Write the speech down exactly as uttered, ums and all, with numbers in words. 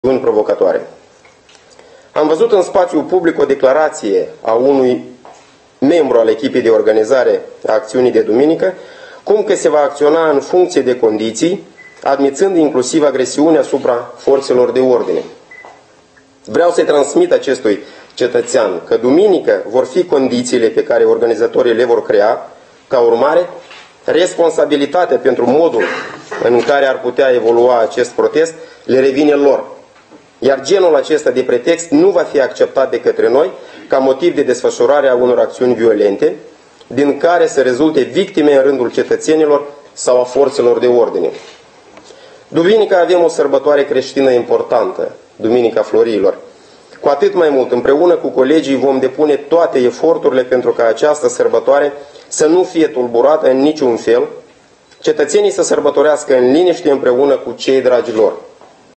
provocatoare. Am văzut în spațiul public o declarație a unui membru al echipei de organizare a acțiunii de duminică, cum că se va acționa în funcție de condiții, admițând inclusiv agresiune asupra forțelor de ordine. Vreau să-i transmit acestui cetățean că duminică vor fi condițiile pe care organizatorii le vor crea. Ca urmare, responsabilitatea pentru modul în care ar putea evolua acest protest le revine lor. Iar genul acesta de pretext nu va fi acceptat de către noi ca motiv de desfășurare a unor acțiuni violente, din care să rezulte victime în rândul cetățenilor sau a forțelor de ordine. Duminică avem o sărbătoare creștină importantă, Duminica Florilor. Cu atât mai mult, împreună cu colegii vom depune toate eforturile pentru ca această sărbătoare să nu fie tulburată în niciun fel, cetățenii să sărbătorească în liniște împreună cu cei dragi lor.